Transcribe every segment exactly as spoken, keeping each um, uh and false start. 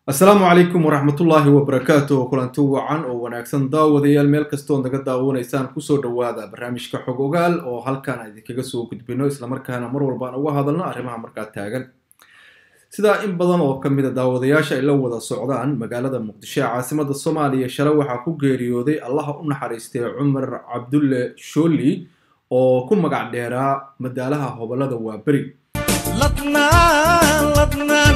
السلام عليكم ورحمة الله وبركاته وكلانتو وعن oo wanaagsan daawadayaal meel kasto naga daawanaysaan ku soo dhawaada barnaamijka xog ogaal oo halkaan idinkaga soo gudbino isla markaana mar walba aan uga hadalno arrimaha markaa taagan sida in badan oo kamid ah daawadayaasha ay la wada socdaan magaalada Muqdisho caasimada Soomaaliya shalay waxa ku geeriyooday Allah u naxariistay Cumar Cabdulle Shooli oo ku magac dheeraa madaalaha hobalada waa bari ladnaan ladnaan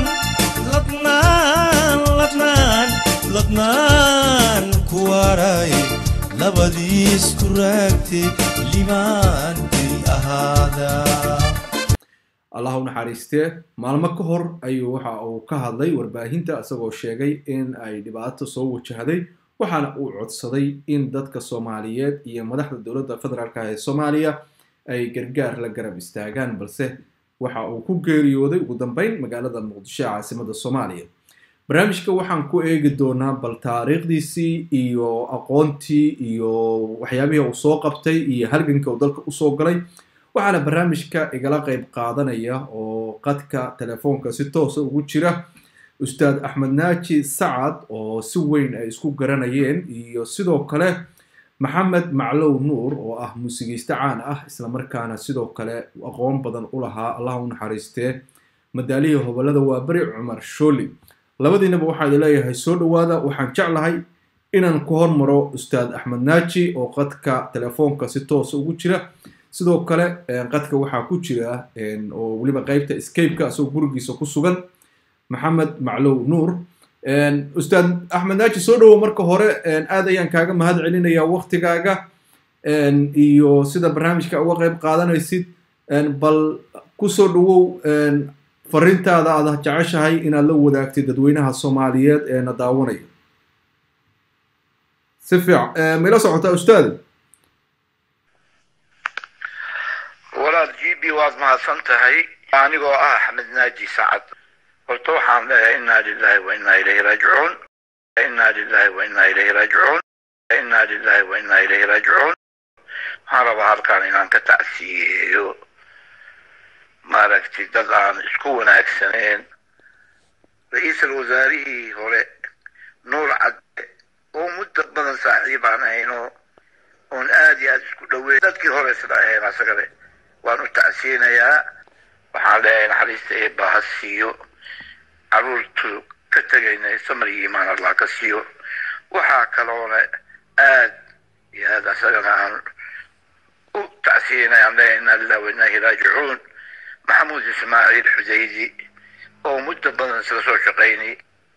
ladnaan ladnaan ladnaan kuwaray labadiis ku raagtay limaan diri ahaada Allah u naxariistay maalmo ka hor ayuu waxa uu ka hadlay warbaahinta asagoo sheegay in ay dhibaato soo wajahday waxaana uu codsaday in dadka Soomaaliyeed iyo madaxda dawladda federaalka ee Soomaaliya ay gargaar la garab istaagaan balse waxa uu ku geeriyooday ugu dambeyn magaalada Muqdisho caasimada Soomaaliya barnaamijka waxaan ku eegi doonaa bal taariikhdiisii iyo aqoontii iyo waxyaabihii uu soo qabtay iyo halganka uu dalka u soo galay waxaana barnaamijka igala qayb qaadanaya oo qadka telefoonka si toos ah ugu jira Ustaad Axmed Naaji Sacad oo si weyn ay isku garanayeen iyo sidoo kale Maxamed Maclow Nuur oo ah muusigiiste caan ah isla markaana sidoo kale aqoon badan u lahaa Allah u naxariistay madaalihi hobalada waa bari Cumar Shooli labadiinaba waxa ay leeyahay soo dhawaada waxaan jeclahay inaan ku hormaro Ustaad Axmed Naaji oo qadka telefoonka si toos ah ugu jira sidoo kale qadka waxa ku jira oo waliba qaybta Skype-ka soo gurigiisa ku sugan Maxamed Maclow Nuur ان استاذ احمد ناجي soo dhawo marka hore aad ayaan kaaga mahad celinayaa waqtigaaga ان iyo sida barnaamijka uga qayb qaadanaysid ان bal ku soo dhawow ان fariintaada aad jeceshahay inaad la wadaagtid dadweynaha Soomaaliyeed ee na daawanaya si fiican meelo socota ustaad walaal jibi waad mahadsantahay anigoo ah Axmed Naaji Sacad قلت وحام إنا لله وإنا إليه راجعون إنا لله وإنا إليه راجعون إنا لله وإنا إليه راجعون هذا هالكان إن كتأثير ما ركتي دزان سكون أكسنين رئيس الوزراء هو نور عد ومدة بدن صاحب أنا هنا ون آدي أسكت دوي تذكر هو سلاحين أسكره وأنو تأثيرنا يا وحالين حريستي بحسيو عرورتو كتغينا سمري إيمان الله كسيو وحا كالونا آد يا هذا سجنا تأسينا يملينا لله وإنه راجعون محمود إسماعيل حزيزي ومدة بدن سلسو شقيني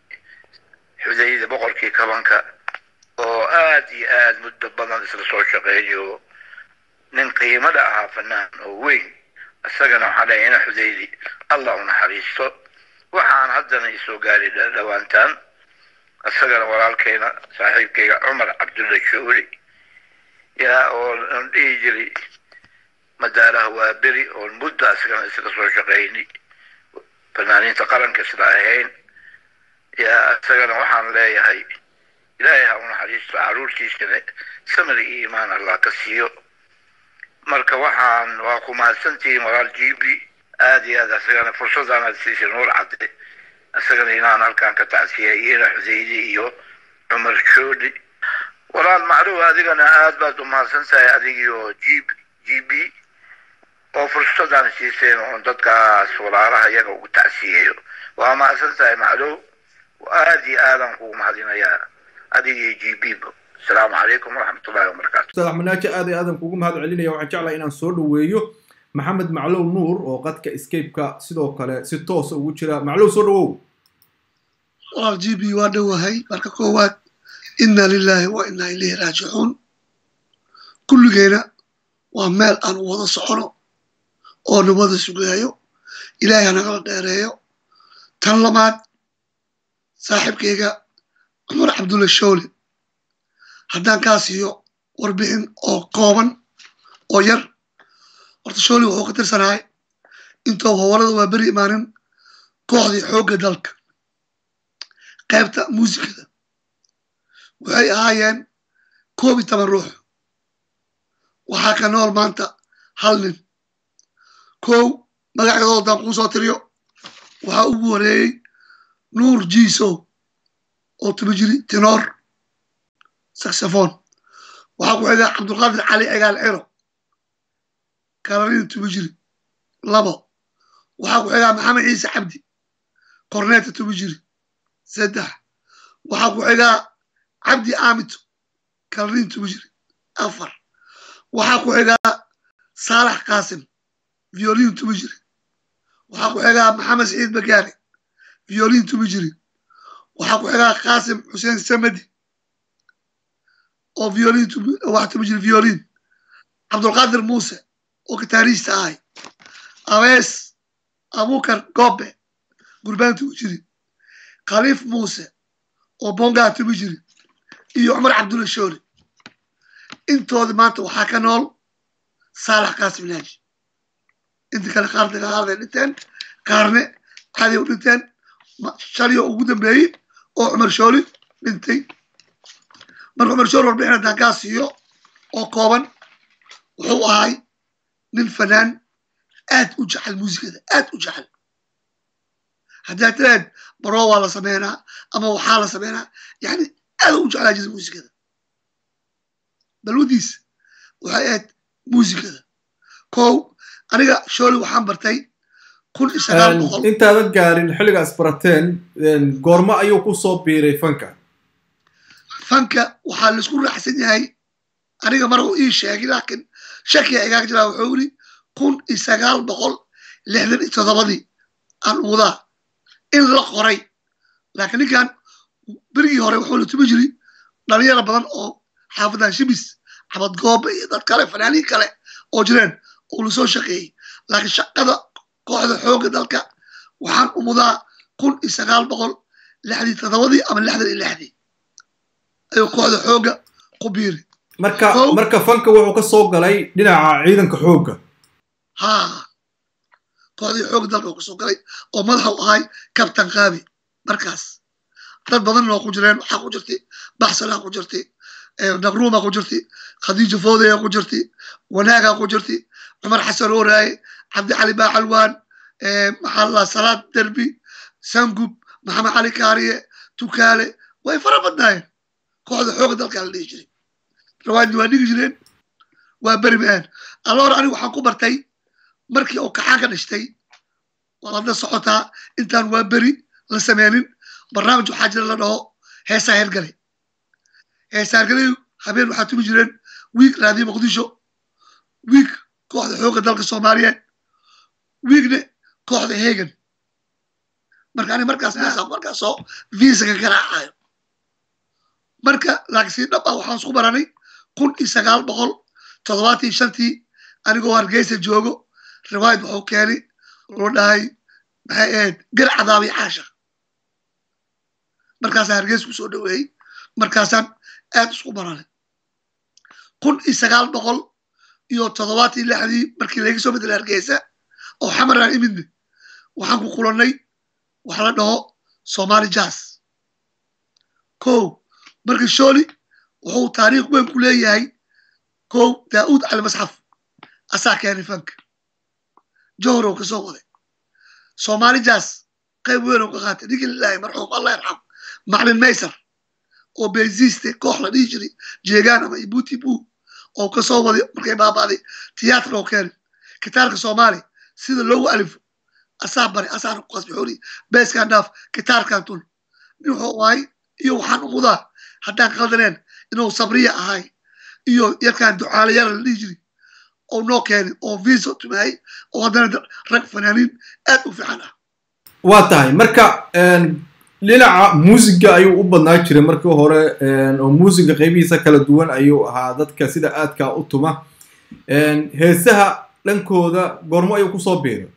حزيزي بقركي كبانكا وآدي آد مدة بدن سلسو شقيني من قيمة لها فنان وين السجنا حالينا حزيزي الله نحريسه waxaan haddana isoo gaaray dhawaantaan asagana walaalkeena saaxiibkayga Cumar Cabdulle Shooli yaa oo dhihi jiray madaalaha waa bari oo muddo asagana isla soo shaqeynay fanaaniinta qaranka sida ahayn yaa asagana waxaan leeyahay ilaahay ha u naxariisto caruurtiisana samir iyo iimaan Allah ka siiyo marka waxaan waa ku mahadsantihiin walaal jibi aadi aad asagana fursadaan aad siisay nuur cadde asagana inaan halkaan ka tacsiyay Xuseydi iyo Cumar Shooli walaal macluum adigana aad baad u mahadsantahay adigiyo GB oo fursadaan siisay oo dadkaas walaalaha iyaga ugu tacsiyeeyo waa mahadsantahay macluum aadi aadan ku mahadinayaa adigiyo GB السلام عليكم ورحمة الله وبركاته أستاذ أحمد ناجي آدي آدم كوجو مهاد علينا وعن جعله إن صور ويو محمد معلو نور وقد كإسكيب كا سيدو كلا ستوس وجرا معلو صورو والجي بي وادو هاي بركة قوات إنا لله وإنا إليه راجعون كل جينا وعمال أن وضع صحنا أو نوضع سجايو إلهي أنا غلط إيريو تنلمات صاحب كيجا عمر عبدالله الشولي haddaan ka siiyo warbixin oo kooban oo yar horta Shooli wuxuu ka tirsanahay intuu hawlada waa bari imaanin kooxdii xoogga dalka qaybta muusikada waxay ahaayeen koob iyo toban ruux waxaa ka nool maanta hal nin kow magacadooda haddaan kuu soo tiriyo waxaa ugu horeeyey Nuur Jiiso oo tuma jiri tenor saxophone waxaa ku xigaa cabdulqaadir cali cigaal ciro kalarin tuma jiri labo waxaa ku xigaa maxamed ciise cabdi korneeta tuma jiri saddex waxaa ku xigaa cabdi aamito kalarin tuma jiri afar waxaa ku xigaa saalax qaasim violin tuma jiri waxaa ku xigaa maxamed saciid bagaari violin tuma jiri waxaa ku xigaa qaasim xuseen samadi oo violin wax tuma jiri violin cabdulqaadir muuse oo gitaarista ahay abees abukar goobe gurbaan tuma jiri khaliif muuse oo bongaa tuma jiri iyo cumar cabdulla shoori intooda maanta waxaa ka nool saalax qaasim naaji inta kale qaar dagaalada dhinteen qaarne caadi u dhinteen shaliyo ugu dambeeyey oo cumar shooli dhintay marka cumar shooli warbixin haddaan kaa siiyo oo kooban wuxuu ahay nin fanaan aad u jecel muusikada aad u jecel haddaa tiraad baroo waa la sameynaa ama waxaa la sameynaa yani aad u jeclaa jira muusikada balwadiis waxay ahayd muusikada kow aniga shooli waxaan bartay kun iyo sagaal boqol intaadan gaarin xilligaas barateen goormo ayuu ku soo biiray fanka fanka waxaa laisku raacsan yahay aniga mar uu ii sheegay laakiin shakiya igaaga jiraa wuxuu yidhi kun iyo sagaal boqol lixdan iyo toddobadii aan wadaa in la qoray laakiin ninkan berigii hore wuxuu la tuma jiri dhalinyaro badan oo xaafadan shibis xabad goobe iyo dad kale fanaaniin kale oo jireen oo la soo shaqeeyey laakiin shaqada kooxda xoogga dalka waxaan umudaa kun iyo sagaal boqol lixdii toddobadii ama lixdan iyo lixdii ayuu kooxda xoogga ku biiri marka marka fanka wuxuu ka soo galay dhinaca ciidanka xoogga ha kooxdii xoogga dalka uu ka soo galay oo madaxa u ahay kabtan qaabi markaas dad badan oo ku jireen waxaa ku jirtay baxsanaa ku jirtay naqruuma ku jirtay khadiija foodaya ku jirtay wanaagaa ku jirtay cumar xasan ooraaye cabdi cali baaxalwaan maxaa la salaad derbi sangub maxamed cali kaariye tukaale way fara badnaayeen kooxda xoogga dalkaa la dhihi jiray rawaadni waa dhigi jireen waa beri ma-aan alloor anigu waxaan ku bartay markii uu kaxaan ka dhashtay waadna socotaa intaan waa beri la sameynin barnaamij waxaa jira la dhaho heesaa hergale heesaa hergale habeen waxaa tumi jireen wiig raadiyo muqdisho wiig kooxda xoogga dalka soomaaliyeed wiigne kooxda hegan marka ani markaas markaasoo viisaga garaacayo marka laakiin si dhab ah waxaan isku baranay kun iyo sagaal boqol toddobaatan iyo shantii anigoo hargeysa joogo riwaayad wuxuu keenay loo dhahay maxay ahayd gar cadaabi caasha markaasaan hargeysa ku soo dhaweeyey markaasaan aad isku baranay kun iyo sagaal boqol iyo toddobaatan iyo lixdii markii laga soo bedelay hargeysa oo xamaraan imidne waxaan ku kulannay wax la dhaho somali jazz kow marka shooli wuxuu taariikh weyn ku leeyahay kow daa'uud cali masxaf asaa keenay fanka johrow ka soo waday somali jazz qayb weyn oo ka qaatay ninkii lilaahi marxuum allah yarxam maclin maysar oo beziiste koox la dhihi jiray jeegaan ama ibuti bu oo ka soo waday markay baabaaday tiyaatar oo keenay kitaarka soomaali sida loogu alifo asaa bari asaana ku qasbi xooli beeskaan dhaaf kitaarkan tul nin wuxuu ahay iyo waxaan umudaa haddaan qaldaneen inuu sabriya ahay iyo yarkaan ducaalayara la dhihi jiray oo noo keenay oo viisa tumaayay oo haddana rag fanaaniin aad u fiican ah waa tahay marka dhinaca muusiga ayuu u badnaa jiray markii hore oo muusiga qaybihiisa kala duwan ayuu ahaa dadka sida aadka u tuma heesaha dhankooda goormo ayuu ku soo biiray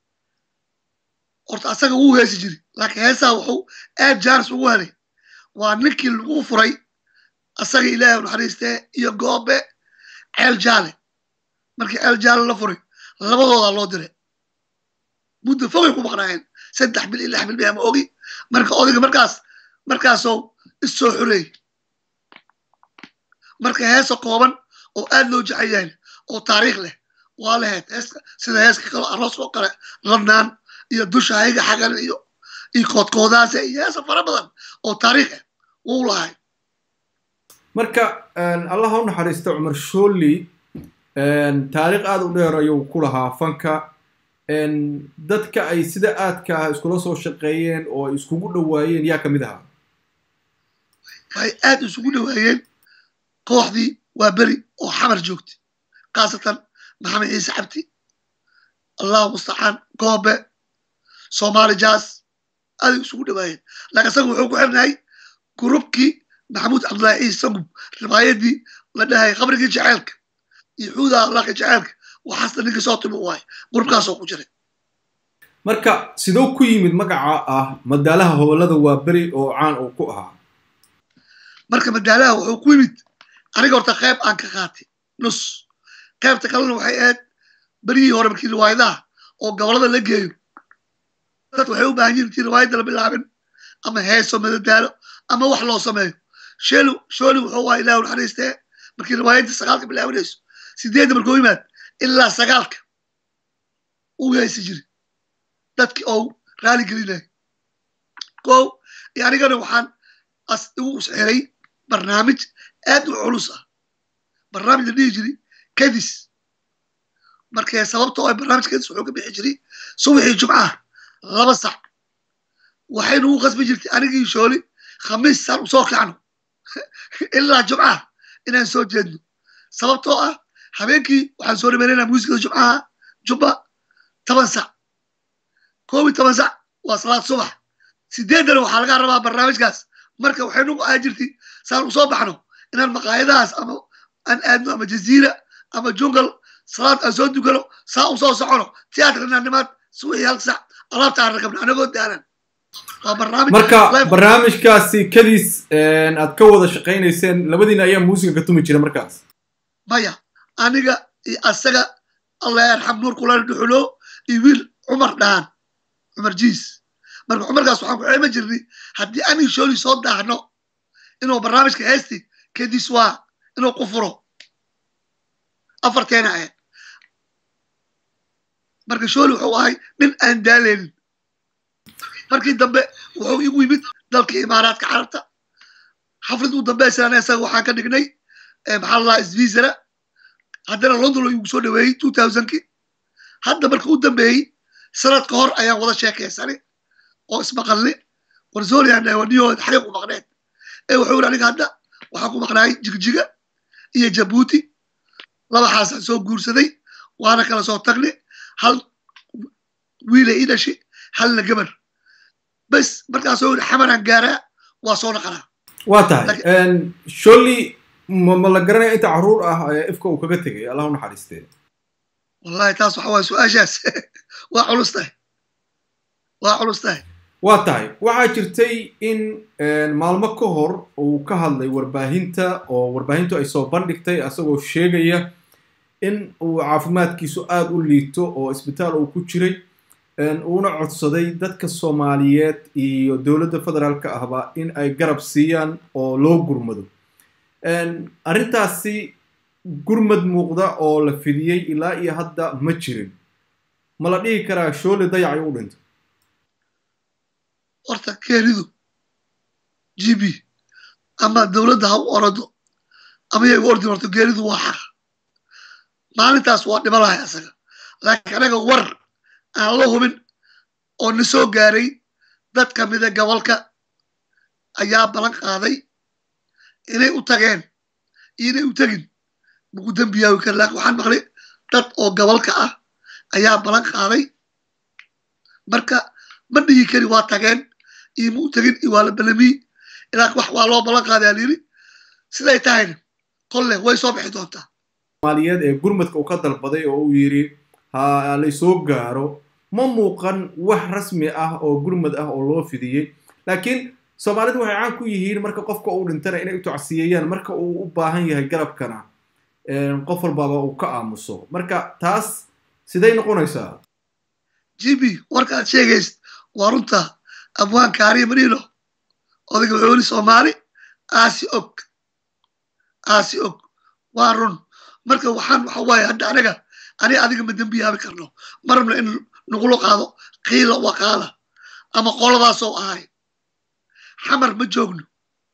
horta asaga wuu heesi jiray laakiin heesaha wuxuu aad jaaris ugu helay waa ninkii lagu furay asaga ilaahay naxariistee iyo goobe ceel jaale markii ceel jaale la furay labadoodaa loo diray muddo fogay ku maqnaayeen saddex bil iyo lix bil baa ma ogi marka odayga markaas markaasoo issoo xoreeyey marka heesa kooban oo aad loo jecel yahay oo taariikh leh waa lahayd heeska sida heeska kale aroos oo kale ladnaan iyo dusha hayga xagan iyo iyo koodkoodaase iyo heesa fara badan oo taariikh ah وولهاي marka Allah ha u naxariisto Umar Shooli taariikh aad u dheer ayuu ku lahaa fanka dadka ay sida aadka ah iskula soo shaqeeyeen oo iskugu dhawaayeen yaa kamid ahaa ay aad isugu dhawaayeen kooxdii waa bari oo xamar joogtay qaasatan maxamed ciise cabdi allahu mustacaan goobe Somali Jazz aad isugu dhawaayeen laakiin isagu wuxuu ku xirnay groupkii محمود عبد الله عيسى سقب روايتي لدهاي خبرك جعلك يحودا الله جعلك وحصل نيك صوت بواي قرب كاسو كجري marka sidoo ku yimid magaca ah madaalaha howlada waa bari oo caan oo ku ahaa marka madaalaha wuxuu ku yimid aniga horta qayb aan ka qaatay nus qaybta kalena waxay aad bari hore markii riwaayadaha oo gobolada la geeyo dad waxay u baahan yihiin riwaayada la bilaabin ama heeso madadaalo ama wax loo sameeyo شيلو شولي وهو إله الحريسته مركي رواية السقالك بالأوليس سيديد بالقويمات إلا سقالك ويا سجري دتك أو غالي قليله كو يعني قالوا وحان أستوى سعري برنامج أدو علوصة برنامج اللي يجري كدس مركي سببته أي برنامج كدس وحوك بيجري صبحي الجمعة غبصة وحين هو غصب جرتي أنا جي شولي خميس سنة وصوك عنه إلا الجمعة إن نسوي جد سبب طاقة حبيبي وحنسوري بيننا موسيقى الجمعة جمعة ثمان ساعة كومي ثمان ساعة وصلاة صبح سيدنا لو حلقة ربع برنامج جاس مركب وحنو أجرتي صار صباحنا إن المقاعدات أما أن أدنى أما جزيرة أما جنجل صلاة أزود يقولوا ساعة وصاع ساعة تياتر النمات سوي هالساعة الله تعرف رقمنا أنا قلت أنا marka barnaamijkaasi kaliis aad ka wada shaqeynayseen labadiina ayaa muusiga ka tumi jiray markaas maya aniga asaga Allah yarham nuur kula dhuxulo ibil Umar daan Umar Jiis marka Umarkaas waxaan ku ceema jirnay hadii aan shooli soo daahno inuu barnaamijka heesti kadiis waa inuu ku furo afarteena ay marka shooli wuxuu ahay nin aan daaleen markii dambe wuxuu igu yimid dalka Imaaraadka Carabta xaflad u dambeysana isaga waxaan ka dhignay maxaa la isviisara haddana London uu soo dhaweeyay two thousand-kii hadda markii uu dambeeyay sanad ka hor ayaan wada sheekaysanay oo ismaqalnay warzooli aan wadiyo xariiq u maqneen ee wuxuu aniga hadda waxaan ku maqnaay jigjiga iyo Djibouti laba xaas soo guursaday waana kala soo tagnay hal wiil ay dhashay halna gabar بس مركز أقول حمران جارة وصونا قناة. واتاي إن شولي ما لقرنا أنت عرور أه إفكو وكبتك الله نحرسته. والله تاسو حواس وأجاس وعلوسته وعلوسته. واتاي وعاجرتي إن معلومة كهر وكهل ورباهنتا أو ورباهنتو أي صوبان دكتي أسوأ شيء جيه إن وعافمات كيسؤال وليتو أو إسبتال أو كوتشري uuna codsaday dadka Soomaaliyeed iyo dawladda federaalka ahba in ay garab siiyaan oo loo gurmado een arintaasi gurmad muuqda oo la fidiyay ilaa iyo hadda ma jirin ma la dhigi karaa shooli dayacay u dhinto horta keeridu G B ama dawladda ha u orado ama ay ordi horta keeridu waa xaq maalintaas waa dhibalahay asaga laakiin anaga war aan la hubin oo na soo gaaray dad ka mid ah gobolka ayaa balan qaaday inay u tageen inay u tagin ugu dambiyaa ka laaq waxaan maqlay dad oo gobolka ah ayaa balan qaaday marka ma dhigi kari waa tageen iyo mu tagin iyo wala balami ilaa wax waa loo balan qaaday aliri siday tahay qolle way soo bixi doontaa Soomaaliyeed ee gurmadka uu ka dalbaday oo uu yiri ha la soo gaaro ma muuqan wax rasmi ah oo gurmad ah oo loo fidiyay laakiin Soomaalidu waxay caan ku yihiin marka qofka uu dhintana inay u tacsiyeeyaan marka uu u baahan yahay garabkana ee qof walba uu ka aamuso marka taas sidee noqonaysaa G B warka sheegays warunta abwaan kaari marino odayga wuxuu Soomaali aasi og aasi og warun marka waxaan waxa waay hadda anaga ani adiga ma dambiyaaba karno marna in نقول قاضو قيل وقالة أما قول ذا سو آي حمر مجوجن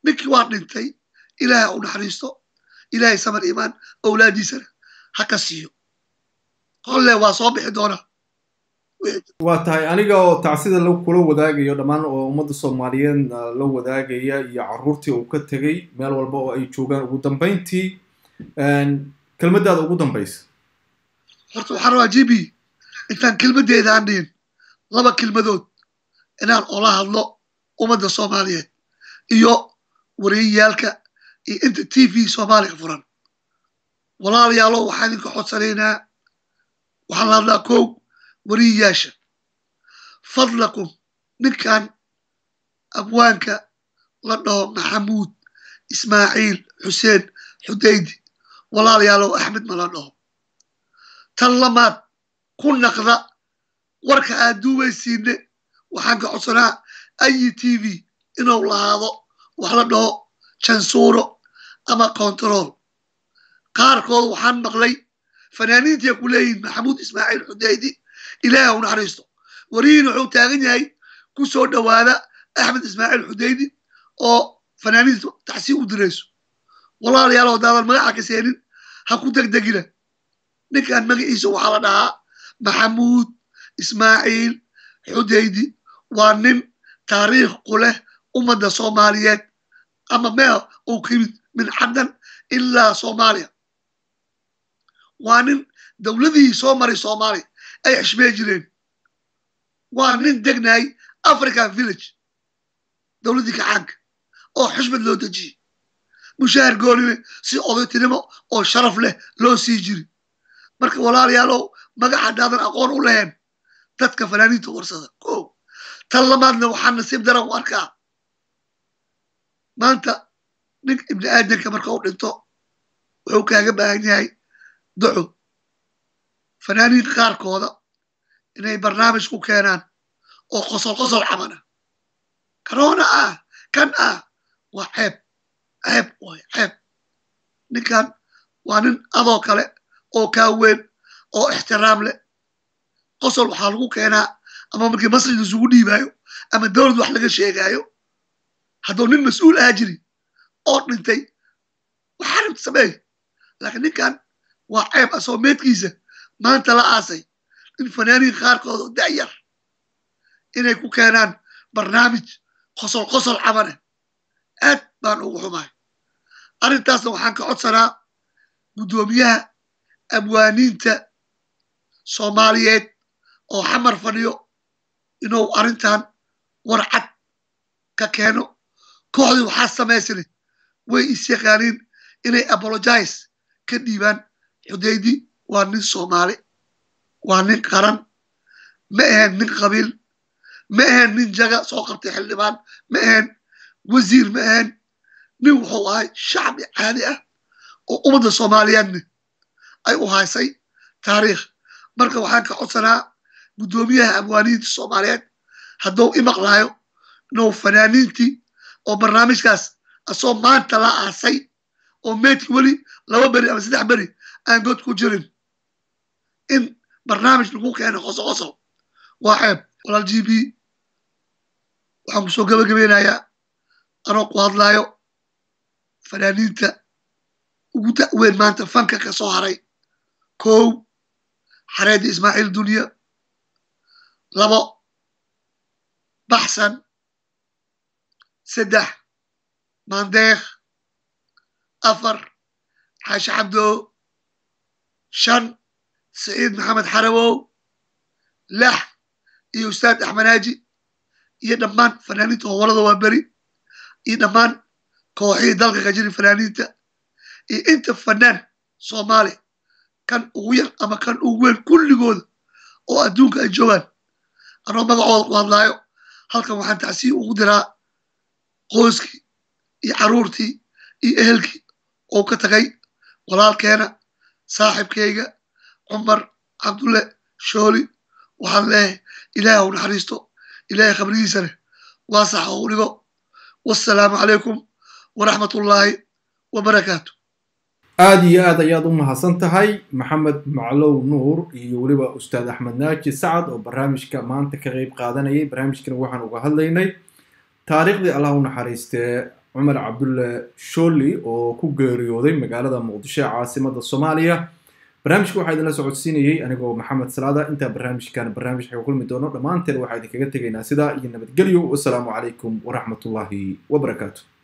ninkii waa dhintay ilaahay u naxariisto ilaahay samar iimaan awlaadiisana ha ka siiyo kolle waa soo bixi doonaa waa tahay aniga oo tacsida kula wadaagayo dhammaan oo ummadda soomaaliyeed la wadaagaya iyo carruurtii uu ka tegay meel walba oo ay joogaan ugu dambayntii kelmaddaada ugu dambaysa horta waxaan rabaa jibi intaan kelmaddeeda aan dhihin laba kelmadood inaan ola hadlo ummadda soomaaliyeed iyo wariyayaalka iyo inta t v soomaaliya furan walaalayaalo waxaan idinka codsanaynaa waxaan la hadlaa kow wariyayaasha fadlakum ninkan abwaanka la dhaho maxamuud ismaaciil xuseen xudaydi walaalayaalow axmed ma la dhaho tan lamaad ku naqda warka aad duubaysiinne waxaan ka codsanaa ayi t v inuu lahaado wax la dhaho jansuuro ama control qaarkood waxaan maqlay fanaaniintii ku leeyihin maxamuud ismaaciil xudaydi ilaahay u naxariisto warihiin wuxuu taagan yahay ku soo dhowaada axmed ismaaciil xudaydi oo fanaaniinta tacsiib u dirayso walaalayaal haddaadan magaca ka seenin ha ku degdegina ninkan magaciisa waxaa la dhahaa maxamuud ismaaciil xudaydi waa nin taariikh ku leh ummadda soomaaliyeed ama meel uu ka yimid min caddan ilaa soomaaliya waa nin dowladihii soo maray soomaaliya ay xishmee jireen waa nin degnahay african village dowladdii kacaanka oo xushmad loo dejiyey mushaahar goonile si odaytinimo oo sharaf leh loo sii jiri marka walaalayaalow magaca haddaadan aqoon u lahayn dadka fanaaniinta warsada o tan lamaadna waxaa nasiib daran u arkaa maanta nin ibni aadanka marka u dhinto wuxuu kaaga baahan yahay duco fanaaniinka qaarkooda inay barnaamij ku keenaan oo qosol qosol camana karoona ah kan ah waa ceeb ceeb waay ceeb ninkan waa nin adoo kale oo kaa weyn oo ixtiraam leh qosol waxaa lagu keenaa ama markii masjid isugu dhiibaayo ama dowlad wax laga sheegaayo hadduu nin mas-uul ahaa jiri oo dhintay waxaa rabta sameey laakiin ninkan waa ceeb asoo meedkiisa maanta la aasay in fanaaniin qaarkood oo da'yar inay ku keenaan barnaamij qosol qosol camane aad baan ugu xumahay arrintaasna waxaan ka codsanaa guddoomiyaha abwaaniinta soomaaliyeed oo xamar fadhiyo inuu arrintan warcad ka keeno kooxdii waxaa samaysane way is yaqaaniin inay apologize ka dhiibaan xudaydi waa nin soomaali waa nin qaran ma ahayn nin qabiil ma ahayn nin jaga soo qabtay xildhibaan ma ahayn wasiir ma ahayn nin wuxuu ahay shacbi caadi ah oo ummadda soomaaliyeedna ay u haysay taariikh marka waxaan ka codsanaa guddoomiyaha abwaaniinta soomaaliyeed hadduu i maqlaayo inuu fanaaniintii oo barnaamijkaas asoo maanta la aasay oo meedki weli laba beri ama saddex beri aan god ku jirin in barnaamij lagu keeno qoso qoso waa ceeb walaal g b waxaan kusoo gabagabeynayaa anoo ku hadlaayo fanaaniinta ugu da'weyn maanta fanka ka soo haray kow xareedi ismaaciil dunya labo baxsan saddex maandeekh afar xaashi cabdo shan saciid maxamed xarawow lix iyo ustaad axmanaaji iyo dhammaan fanaaniinta howlada waa beri iyo dhammaan kooxihii dalka ka jiri fanaaniinta iyo inta fanaan soomaali kan ugu yar ama kan ugu weyn kulligooda oo adduunka ay joogaan anoo magacooda ku hadlaayo halkan waxaan tacsiib ugu diraa qoyskii iyo carruurtii iyo ehelkii oo ka tagay walaalkeena saaxibkayga cumar cabdulle shooli waxaan leeyahay ilaahay u naxariisto ilaahay khabrigiisana waasax oo u dhigo wassalaamu calaykum waraxmat ullaahi wabarakaatu aad iyo aad ayaad u mahadsan tahay maxamed maclow nuur iyo weliba ustaad axmed naaji sacad oo barnaamijka maanta ka qayb qaadanayay barnaamijkana waxaan uga hadlaynay taariikhdii allah u naxariistee cumar cabdulle shooli oo ku geeriyooday magaalada muqdisho caasimada Soomaaliya. barnaamijku waxaa idinla socodsiinayay anigoo Maxamed Salaada. inta barnaamijkan barnaamij xog kulmi doono dhamaanteen waxaa idinkaga tegaynaa sida iyo nabadgelyo. wassalaamu calaykum waraxmatullaahi wabarakaatuh.